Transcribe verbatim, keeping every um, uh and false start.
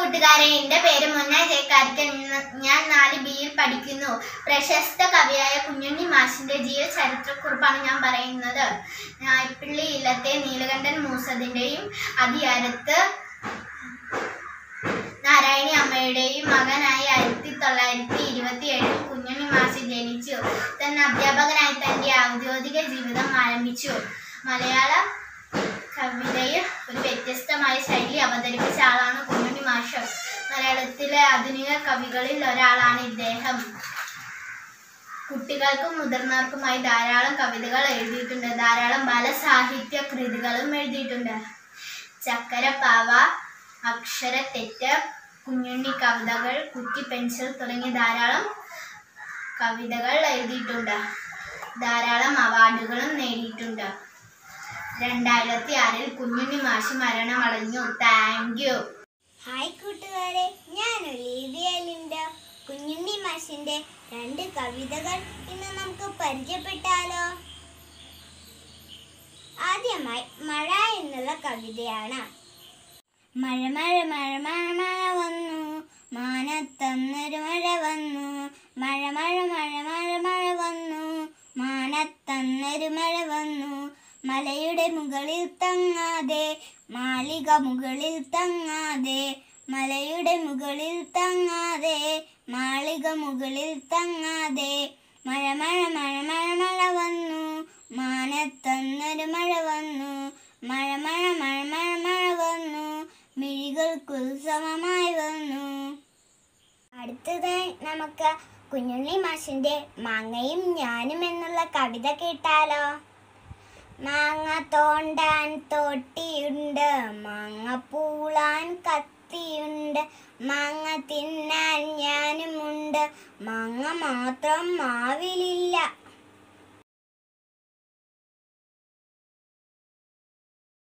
കൂട്ടുകാരെ, എൻ്റെ പേര് മുന്ന ജയക്കാരിക്കൻ. ഞാൻ നാല് ബിയിൽ പഠിക്കുന്നു. പ്രശസ്ത കവിയായ കുഞ്ഞുണ്ണി മാഷിന്റെ ജീവചരിത്രക്കുറിപ്പാണ് ഞാൻ പറയുന്നത്. നായ്പിള്ളി ഇല്ലത്തെ നീലകണ്ഠൻ മൂസതിന്റെയും അതിയാരത്ത് നാരായണി അമ്മയുടെയും മകനായി ആയിരത്തി തൊള്ളായിരത്തി ഇരുപത്തി ഏഴിൽ കുഞ്ഞുണ്ണി മാഷ് ജനിച്ചു. തന്നെ അധ്യാപകനായി തന്റെ ഔദ്യോഗിക ജീവിതം ആരംഭിച്ചു. മലയാള കവിതയിൽ ഒരു വ്യത്യസ്തമായ ശൈലി അവതരിപ്പിച്ച ആളാണ് കുഞ്ഞുണ്ണി മാഷ്. മലയാളത്തിലെ ആധുനിക കവികളിൽ ഒരാളാണ് ഇദ്ദേഹം. കുട്ടികൾക്കും മുതിർന്നവർക്കുമായി ധാരാളം കവിതകൾ എഴുതിയിട്ടുണ്ട്. ധാരാളം ബാലസാഹിത്യ കൃതികളും എഴുതിയിട്ടുണ്ട്. ചക്കരപ്പാവ, അക്ഷരത്തെറ്റ്, കുഞ്ഞുണ്ണി കവിതകൾ, കുറ്റി പെൻസിൽ തുടങ്ങിയ ധാരാളം കവിതകൾ എഴുതിയിട്ടുണ്ട്. ധാരാളം അവാർഡുകളും നേടിയിട്ടുണ്ട്. രണ്ടായിരത്തി ആറിൽ കുഞ്ഞുണ്ണി മാഷ് മരണമടഞ്ഞു. Thank you. ഹായ് കൂട്ടുകാരെ, ഞാൻ ഒലീവിയ ലിൻഡ. കുഞ്ഞുണ്ണി മാഷിന്റെ രണ്ട് കവിതകൾ ഇന്ന് നമുക്ക് പരിചയപ്പെട്ടാലോ. ആദ്യമായി മഴ എന്നുള്ള കവിതയാണ്. മഴ മഴ മഴ മഴ മഴ വന്നു, മാനത്തന്നൊരു മഴ വന്നു. മഴ മഴ മഴ മഴ മഴ വന്നു, മാനത്തന്നൊരു മഴ വന്നു. മലയുടെ മുകളിൽ തങ്ങാതെ, മാളിക മുകളിൽ തങ്ങാതെ. മലയുടെ മുകളിൽ തങ്ങാതെ, മാളിക മുകളിൽ തങ്ങാതെ. മഴ മഴ മഴ മഴ മഴ വന്നു, മാനത്തന്നൊരു മഴ വന്നു. മഴ മഴ മഴ മഴ മഴ വന്നു, മിഴികൾക്കുത്സവമായി വന്നു. അടുത്തതായി നമുക്ക് കുഞ്ഞുണ്ണി മാഷിന്റെ മാങ്ങയും ഞാനും എന്നുള്ള കവിത കേട്ടാലോ. മാങ്ങ തോണ്ടാൻ തോട്ടിയുണ്ട്, മാങ്ങ പൂളാൻ കത്തിയുണ്ട്. മാങ്ങ തിന്നാൻ ഞാനുമുണ്ട്, മാങ്ങ മാത്രം മാവിലില്ല.